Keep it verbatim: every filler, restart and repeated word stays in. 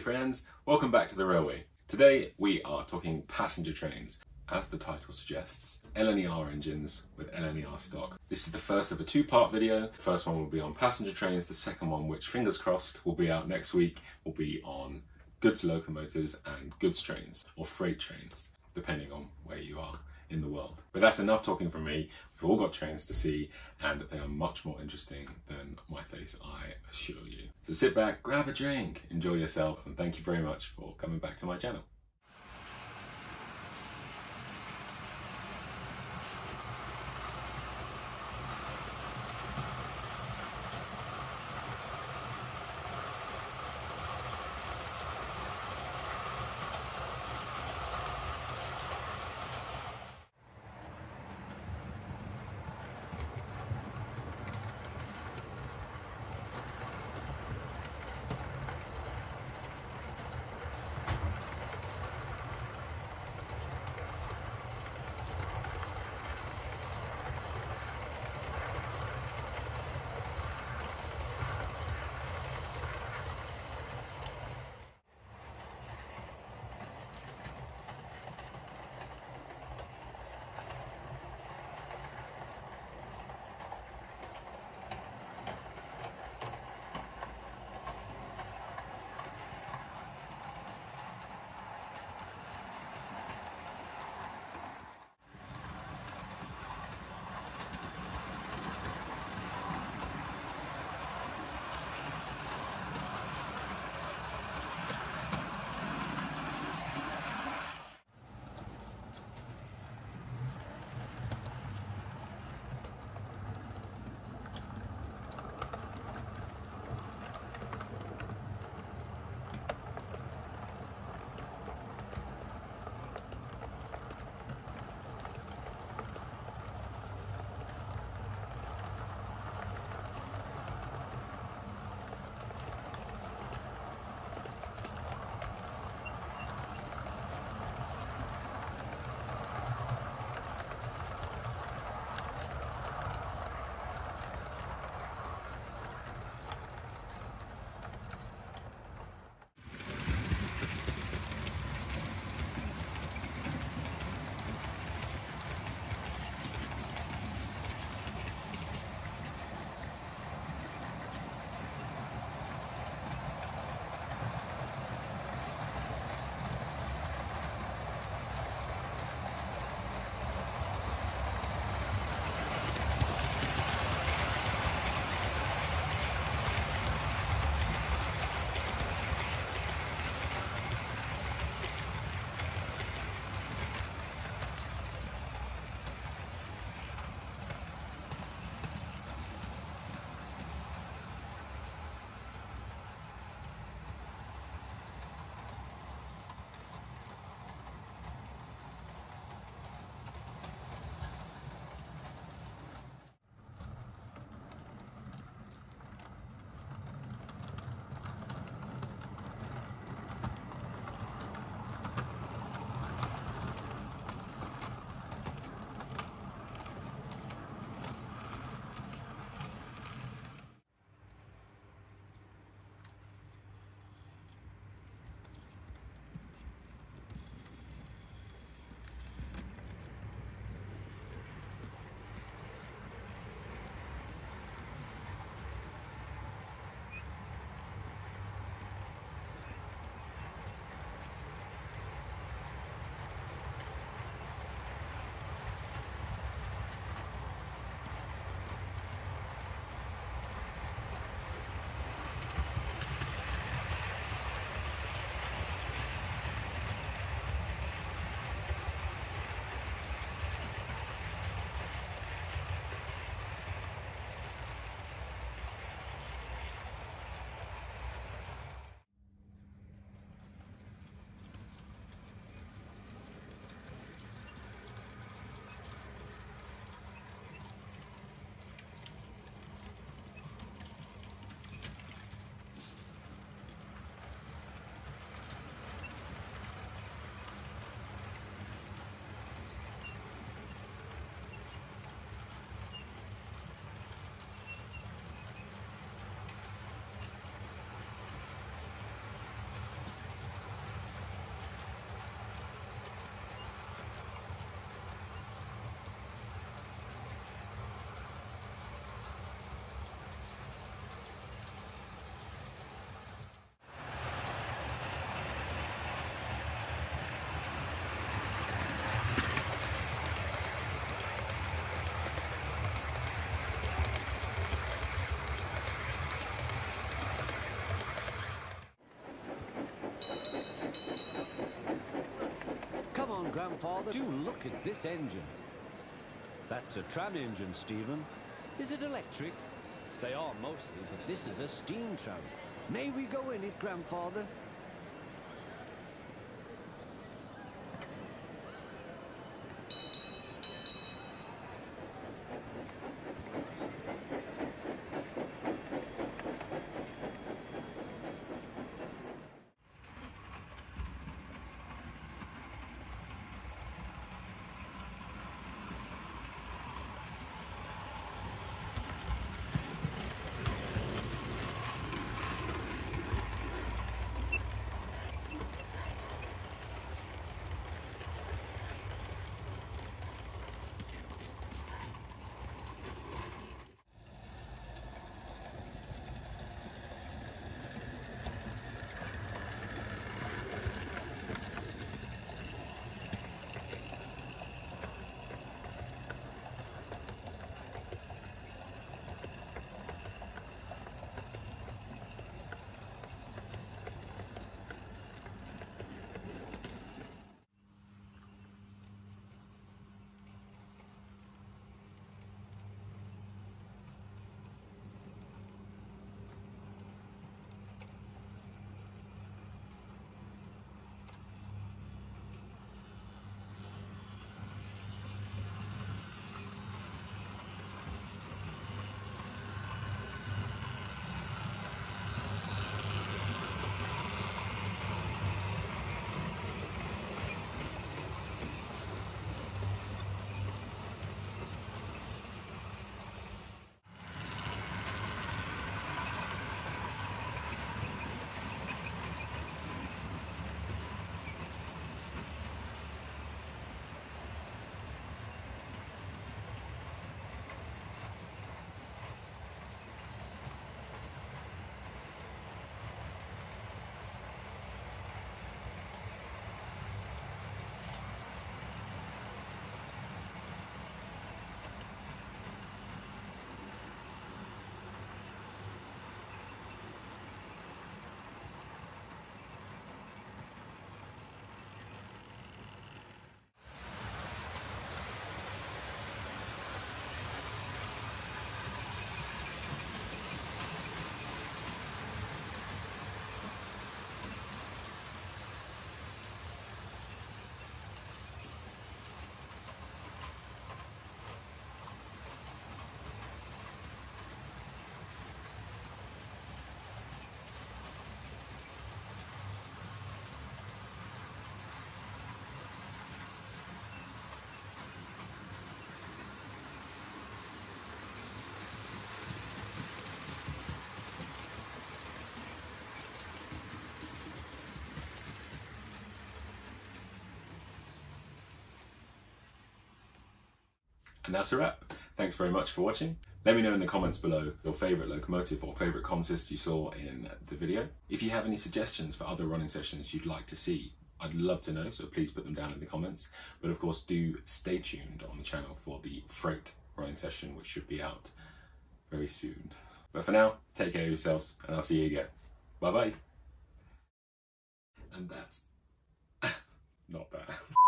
friends, welcome back to the railway. Today we are talking passenger trains. As the title suggests, L N E R engines with L N E R stock. This is the first of a two-part video. The first one will be on passenger trains, the second one, which fingers crossed will be out next week, will be on goods locomotives and goods trains, or freight trains, depending on where you are in the world. But that's enough talking from me. We've all got trains to see, and they are much more interesting than my face, I assure you. So sit back, grab a drink, enjoy yourself, and thank you very much for coming back to my channel. on, Grandfather. Do look at this engine. That's a tram engine, Stephen. Is it electric? They are mostly, but this is a steam tram. May we go in it, Grandfather? And that's a wrap. Thanks very much for watching. Let me know in the comments below your favourite locomotive or favourite consist you saw in the video. If you have any suggestions for other running sessions you'd like to see, I'd love to know, so please put them down in the comments. But of course, do stay tuned on the channel for the freight running session, which should be out very soon. But for now, take care of yourselves, and I'll see you again. Bye bye. And that's not bad.